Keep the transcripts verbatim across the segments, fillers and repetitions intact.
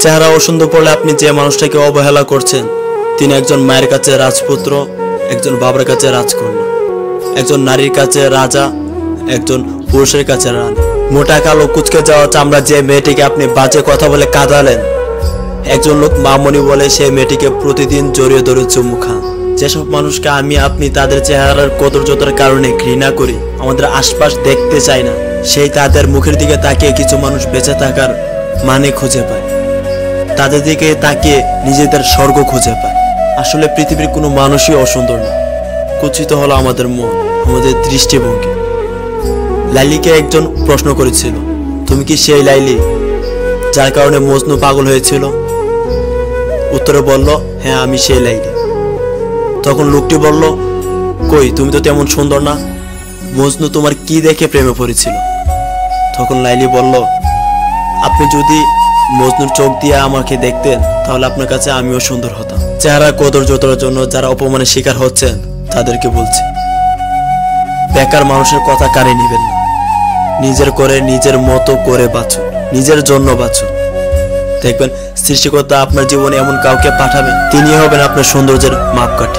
চেহারা অসুন্দর পড়লে আপনি যে মানুষটাকে অবহেলা করছেন তিনি একজন মায়ের কাছে রাজপুত্র, একজন বাবার কাছে রাজকন্যা, একজন নারীর কাছে রাজা, একজন পুরুষের কাছে রানী। মোটা কালো কুচকে যাওয়া চামড়া যে মেয়েটিকে আপনি বাজে কথা বলে কাঁদালেন, একজন লোক মামনি বলে সেই মেয়েটিকে প্রতিদিন জড়িয়ে ধরে চুমু খান। যেসব মানুষকে আমি আপনি তাদের চেহারার কদর্যতার কারণে ঘৃণা করি, আমাদের আশপাশ দেখতে চাই না, সেই তাদের মুখের দিকে তাকিয়ে কিছু মানুষ বেঁচে থাকার মানে খুঁজে পায়, তাদের দিকে তাকিয়ে নিজেদের স্বর্গ খুঁজে পায়। আসলে পৃথিবীর কোনো মানুষই অসুন্দর না, কুচিত হলো আমাদের মন, আমাদের দৃষ্টিভঙ্গি। লাইলিকে একজন প্রশ্ন করেছিল, তুমি কি সেই লাইলি যার কারণে মজনু পাগল হয়েছিল? উত্তরে বলল, হ্যাঁ আমি সেই লাইলি। তখন লোকটি বলল, কই তুমি তো তেমন সুন্দর না, মজনু তোমার কি দেখে প্রেমে পড়েছিল? তখন লাইলি বলল, আপনি যদি মজনুর চোখ দিয়ে আমাকে দেখতেন তাহলে আপনার কাছে আমিও সুন্দর হতাম। চেহারা কদর্যতার জন্য যারা অপমানের শিকার হচ্ছেন তাদেরকে বলছি, বেকার মানুষের কথা কানে নিবেন না, নিজের করে নিজের মতো করে বাঁচুন, নিজের জন্য বাঁচুন। দেখবেন সৃষ্টিকর্তা আপনার জীবনে এমন কাউকে পাঠাবেন, তিনি হবেন আপনার সৌন্দর্যের মাপকাঠি।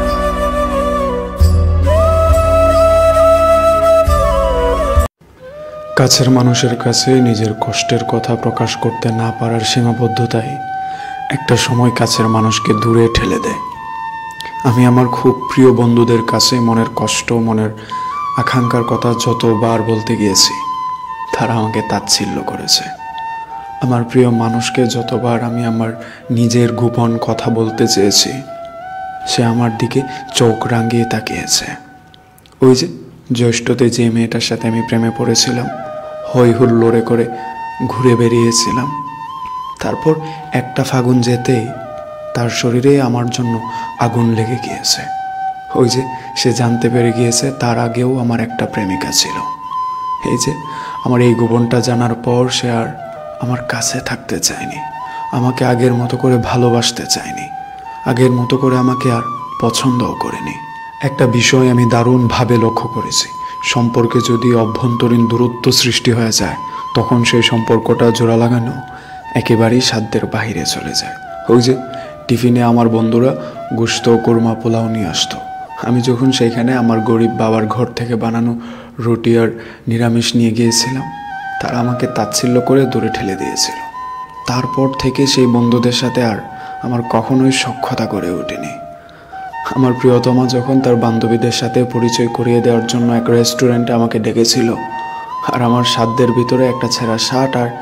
কাছের মানুষের কাছে নিজের কষ্টের কথা প্রকাশ করতে না পারার সীমাবদ্ধতায় একটা সময় কাছের মানুষকে দূরে ঠেলে দেয়। আমি আমার খুব প্রিয় বন্ধুদের কাছে মনের কষ্ট, মনের আকাঙ্ক্ষার কথা যতবার বলতে গিয়েছি তারা আমাকে তাচ্ছিল্য করেছে। আমার প্রিয় মানুষকে যতবার আমি আমার নিজের গোপন কথা বলতে চেয়েছি সে আমার দিকে চোখ রাঙিয়ে তাকিয়েছে। ওই যে জ্যৈষ্ঠতে যে মেয়েটার সাথে আমি প্রেমে পড়েছিলাম, হই হুল্লোড়ে করে ঘুরে বেরিয়েছিলাম, তারপর একটা ফাগুন যেতেই তার শরীরে আমার জন্য আগুন লেগে গিয়েছে। ওই যে সে জানতে পেরে গিয়েছে তার আগেও আমার একটা প্রেমিকা ছিল। এই যে আমার এই গোপনটা জানার পর সে আর আমার কাছে থাকতে চায়নি, আমাকে আগের মতো করে ভালোবাসতে চায়নি, আগের মতো করে আমাকে আর পছন্দও করেনি। একটা বিষয় আমি দারুণভাবে লক্ষ্য করেছি, সম্পর্কে যদি অভ্যন্তরীণ দূরত্ব সৃষ্টি হয়ে যায় তখন সেই সম্পর্কটা জোড়া লাগানো একেবারেই সাধ্যের বাহিরে চলে যায়। ওই যে টিফিনে আমার বন্ধুরা গোশত, কোরমা, পোলাও নিয়ে আসতো, আমি যখন সেইখানে আমার গরিব বাবার ঘর থেকে বানানো রুটি আর নিরামিষ নিয়ে গিয়েছিলাম তারা আমাকে তাচ্ছিল্য করে দূরে ঠেলে দিয়েছিল। তারপর থেকে সেই বন্ধুদের সাথে আর আমার কখনোই সখ্যতা করে ওঠেনি। আমার প্রিয়তমা যখন তার বান্ধবীদের সাথে পরিচয় করিয়ে দেওয়ার জন্য এক রেস্টুরেন্টে আমাকে ডেকেছিল আর আমার সাধ্যের ভিতরে একটা ছেঁড়া শার্ট আর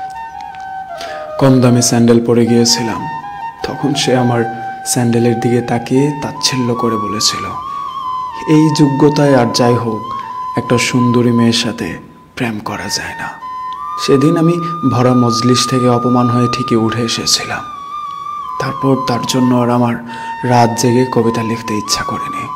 কম দামি স্যান্ডেল পরে গিয়েছিলাম, তখন সে আমার স্যান্ডেলের দিকে তাকিয়ে তাচ্ছিল্য করে বলেছিল, এই যোগ্যতায় আর যাই হোক একটা সুন্দরী মেয়ের সাথে প্রেম করা যায় না। সেদিন আমি ভরা মজলিস থেকে অপমান হয়ে ঠিকই উঠে এসেছিলাম। তারপর তার জন্য আর আমার রাত জেগে কবিতা লিখতে ইচ্ছা করেনি,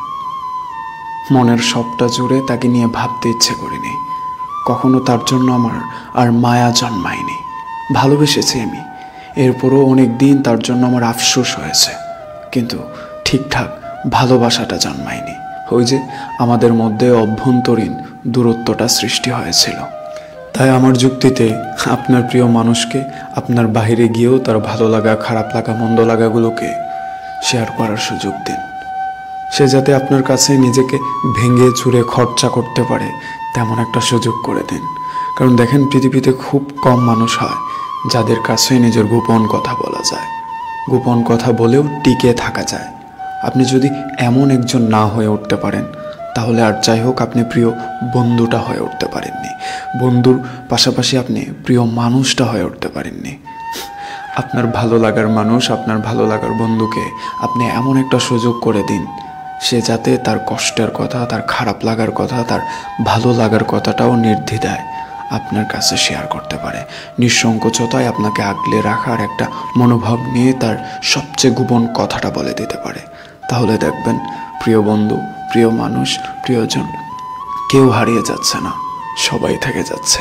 মনের সবটা জুড়ে তাকে নিয়ে ভাবতে ইচ্ছে করেনি, কখনো তার জন্য আমার আর মায়া জন্মায়নি। ভালোবেসেছি আমি, এরপরও অনেক দিন তার জন্য আমার আফসোস হয়েছে, কিন্তু ঠিকঠাক ভালোবাসাটা জন্মায়নি। ওই যে আমাদের মধ্যে অভ্যন্তরীণ দূরত্বটা সৃষ্টি হয়েছিল। তাই আমার যুক্তিতে আপনার প্রিয় মানুষকে আপনার বাইরে গিয়েও তার ভালো লাগা, খারাপ লাগা, মন্দ লাগাগুলোকে শেয়ার করার সুযোগ দিন। সে যাতে আপনার কাছে নিজেকে ভেঙে চুরে খরচা করতে পারে তেমন একটা সুযোগ করে দিন। কারণ দেখেন, পৃথিবীতে খুব কম মানুষ হয় যাদের কাছে নিজের গোপন কথা বলা যায়, গোপন কথা বলেও টিকে থাকা যায়। আপনি যদি এমন একজন না হয়ে উঠতে পারেন তাহলে আর যাই হোক আপনি প্রিয় বন্ধুটা হয়ে উঠতে পারেননি, বন্ধুর পাশাপাশি আপনি প্রিয় মানুষটা হয়ে উঠতে পারেননি। আপনার ভালো লাগার মানুষ, আপনার ভালো লাগার বন্ধুকে আপনি এমন একটা সুযোগ করে দিন সে যাতে তার কষ্টের কথা, তার খারাপ লাগার কথা, তার ভালো লাগার কথাটাও নির্দ্বিধায় আপনার কাছে শেয়ার করতে পারে। নিঃসংকোচতায় আপনাকে আগলে রাখার একটা মনোভাব নিয়ে তার সবচেয়ে গোপন কথাটা বলে দিতে পারে। তাহলে দেখবেন প্রিয় বন্ধু, প্রিয় মানুষ, প্রিয়জন কেউ হারিয়ে যাচ্ছে না, সবাই থেকে যাচ্ছে।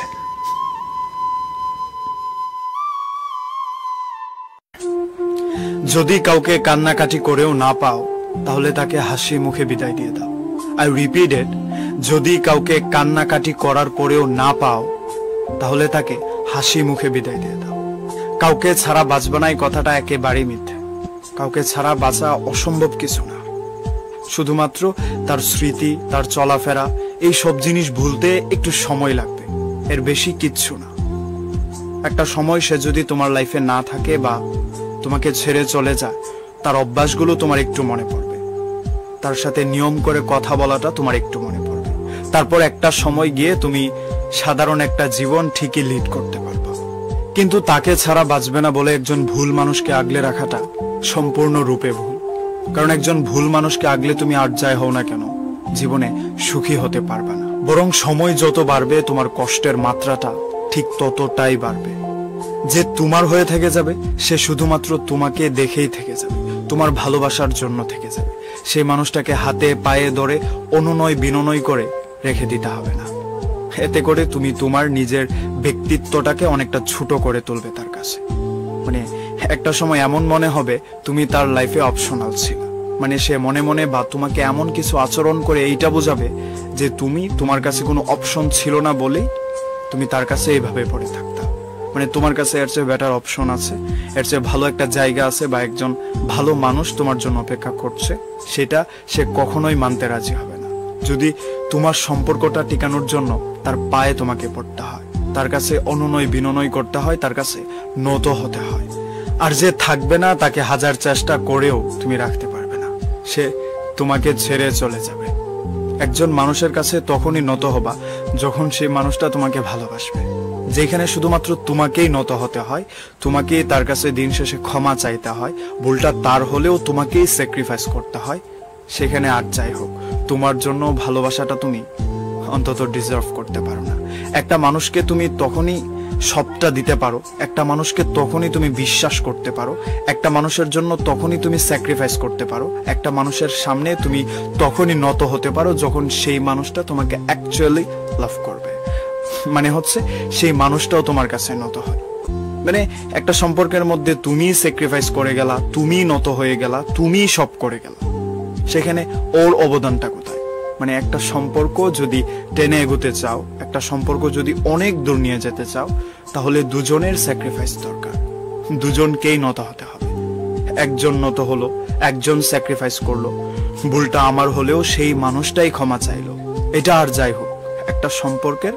যদি কাউকে কান্নাকাটি করেও না পাও তাহলে তাকে হাসি মুখে বিদায় দিয়ে দাও। আই রিপিটেড, যদি কাউকে কান্নাকাটি করার পরেও না পাও তাহলে তাকে হাসি মুখে বিদায় দিয়ে দাও। কাউকে ছাড়া বাঁচবে না এই কথাটা একেবারেই মিথ্যে। কাউকে ছাড়া বাঁচা অসম্ভব কিছু না। শুধুমাত্র তার স্মৃতি, তার চলাফেরা, এই সব জিনিস ভুলতে একটু সময় লাগবে, এর বেশি কিচ্ছু না। একটা সময় সে যদি তোমার লাইফে না থাকে বা তোমাকে ছেড়ে চলে যায়, তার অভ্যাসগুলো তোমার একটু মনে পড়বে, তার সাথে নিয়ম করে কথা বলাটা তোমার একটু মনে পড়বে। তারপর একটা সময় গিয়ে তুমি সাধারণ একটা জীবন ঠিকই লিড করতে পারবে। কিন্তু তাকে ছাড়া বাঁচবে না বলে একজন ভুল মানুষকে আগলে রাখাটা সম্পূর্ণ রূপে ভুল। কারণ একজন ভুল মানুষকে আগলে তুমি আর যাই হও না কেন, জীবনে সুখী হতে পারবে না। বরং সময় যত বাড়বে তোমার কষ্টের মাত্রাটা ঠিক ততটাই বাড়বে। যে তোমার হয়ে থেকে যাবে সে শুধুমাত্র তোমাকে দেখেই থেকে যাবে, তোমার ভালোবাসার জন্য থেকে যাবে। সেই মানুষটাকে হাতে পায়ে ধরে অনুনয় বিনয় করে রেখে দিতে হবে না। এতে করে তুমি তোমার নিজের ব্যক্তিত্বটাকে অনেকটা ছোট করে তুলবে তার কাছে। মানে একটা সময় এমন মনে হবে তুমি তার লাইফে অপশনাল ছিল। মানে সে মনে মনে বা তোমাকে এমন কিছু আচরণ করে এইটা বোঝাবে যে তুমি তোমার কাছে কোনো অপশন ছিল না বলেই তুমি তার কাছে এইভাবে পড়ে থাকতা। মানে তোমার কাছে এর চেয়ে বেটার অপশন আছে, এর চেয়ে ভালো একটা জায়গা আছে বা একজন ভালো মানুষ তোমার জন্য অপেক্ষা করছে, সেটা সে কখনোই মানতে রাজি হবে না। যদি তোমার সম্পর্কটা টিকানোর জন্য তার পায়ে তোমাকে পড়তে হয়, তার কাছে অনুনয় বিনয় করতে হয়, তার কাছে নত হতে হয়। আর যে থাকবে না তাকে হাজার চেষ্টা করেও তুমি রাখতে পারবে না, সে তোমাকে ছেড়ে চলে যাবে। একজন মানুষের কাছে তখনই নত হবা যখন সেই মানুষটা তোমাকে ভালোবাসবে। যেখানে শুধুমাত্র তোমাকেই নত হতে হয়, তোমাকেই তার কাছে দিন শেষে ক্ষমা চাইতে হয়, ভুলটা তার হলেও তোমাকেই স্যাক্রিফাইস করতে হয়, সেখানে আর যাই হোক তোমার জন্য ভালোবাসাটা তুমি অন্তত ডিজার্ভ করতে পারো না। একটা মানুষকে তুমি তখনই সবটা দিতে পারো, একটা মানুষকে তখনই তুমি বিশ্বাস করতে পারো, একটা মানুষের জন্য তখনই তুমি স্যাক্রিফাইস করতে পারো, একটা মানুষের সামনে তুমি তখনই নত হতে পারো যখন সেই মানুষটা তোমাকে অ্যাকচুয়ালি লাভ করবে। মানে হচ্ছে সেই মানুষটাও তোমার কাছে নত হয়। মানে একটা সম্পর্কের মধ্যে তুমি স্যাক্রিফাইস করে গেলা, তুমি নত হয়ে গেলা, তুমি সব করে গেলা, সেখানে ওর অবদানটা কোথায়? মানে একটা সম্পর্ক যদি টেনে এগোতে চাও, একটা সম্পর্ক যদি অনেক দূর নিয়ে যেতে চাও, তাহলে দুজনের স্যাক্রিফাইস দরকার, দুজনকেই নত হতে হবে। একজন নত হলো, একজন স্যাক্রিফাইস করলো, ভুলটা আমার হলেও সেই মানুষটাই ক্ষমা চাইলো। এটা আর যাই হোক একটা সম্পর্কের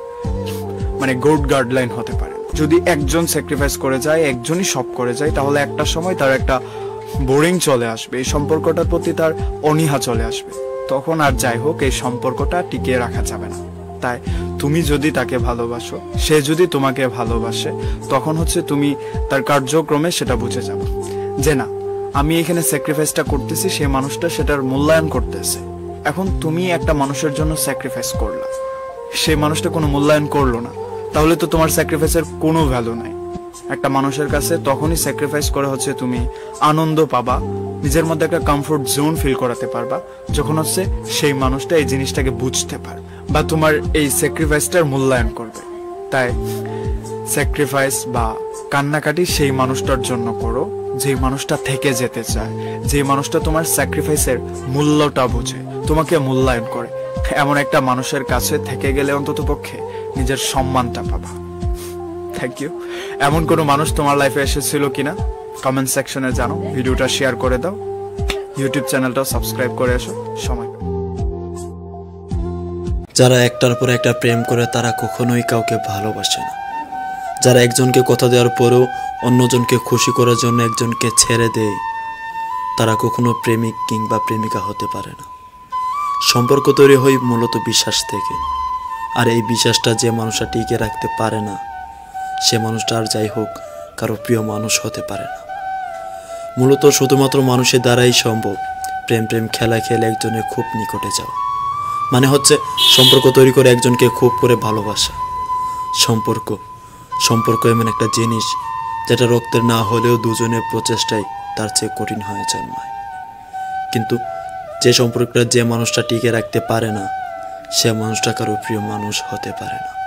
মানে গুড গাইডলাইন হতে পারে। যদি একজন স্যাক্রিফাইস করে যায়, একজনই সব করে যায়, তাহলে একটা সময় তার একটা বোরিং চলে আসবে, এই সম্পর্কটার প্রতি তার অনীহা চলে আসবে। তখন আর যাই হোক এই সম্পর্কটা টিকিয়ে রাখা যাবে না। তাই তুমি যদি তাকে ভালোবাসো, সে যদি তোমাকে ভালোবাসে, তখন হচ্ছে তুমি তার কার্যক্রমে সেটা বুঝে যাবে যে না, আমি এখানে স্যাক্রিফাইসটা করতেছি, সে মানুষটা সেটার মূল্যায়ন করতেছে। এখন তুমি একটা মানুষের জন্য স্যাক্রিফাইস করলা, সে মানুষটা কোনো মূল্যায়ন করলো না, তাহলে তো তোমার স্যাক্রিফাইসের কোনো ভ্যালু নাই। একটা মানুষের কাছে তখনই স্যাক্রিফাইস করে হচ্ছে তুমি আনন্দ পাবা, নিজের মধ্যে একটা কমফোর্ট জোন ফিল করাতে পারবা, যখন হচ্ছে সেই মানুষটা এই জিনিসটাকে বুঝতে পারবে বা তোমার এই স্যাক্রিফাইসটার মূল্যায়ন করবে। তাই স্যাক্রিফাইস বা কান্নাকাটি সেই মানুষটার জন্য করো যে মানুষটা থেকে যেতে চায়, যে মানুষটা তোমার স্যাক্রিফাইসের মূল্যটা বুঝে, তোমাকে মূল্যায়ন করে। এমন একটা মানুষের কাছে থেকে গেলে অন্তত পক্ষে নিজের সম্মানটা পাবা। Thank you. এমন কোনো মানুষ তোমার লাইফে এসেছিল কিনা কমেন্ট সেকশনে জানো, ভিডিওটা শেয়ার করে দাও, ইউটিউব চ্যানেলটা সাবস্ক্রাইব করে এসো। সময় যারা একটার পর একটা প্রেম করে তারা কখনোই কাউকে ভালোবাসে না। যারা একজনকে কথা দেওয়ার পরেও অন্যজনকে খুশি করার জন্য একজনকে ছেড়ে দেয়, তারা কখনো প্রেমিক কিংবা প্রেমিকা হতে পারে না। সম্পর্ক তৈরি হয় মূলত বিশ্বাস থেকে, আর এই বিশ্বাসটা যে মানুষটা টিকে রাখতে পারে না, সে মানুষটা আর যাই হোক কারো প্রিয় মানুষ হতে পারে না। মূলত শুধুমাত্র মানুষের দ্বারাই সম্ভব প্রেম প্রেম খেলা খেলে একজনের খুব নিকটে যাওয়া। মানে হচ্ছে সম্পর্ক তৈরি করে একজনকে খুব করে ভালোবাসা। সম্পর্ক সম্পর্ক এমন একটা জিনিস যেটা রক্তের না হলেও দুজনের প্রচেষ্টায় তার চেয়ে কঠিন হয়ে জন্মায়। কিন্তু যে সম্পর্কটা যে মানুষটা টিকে রাখতে পারে না, সে মানুষটা কারো প্রিয় মানুষ হতে পারে না।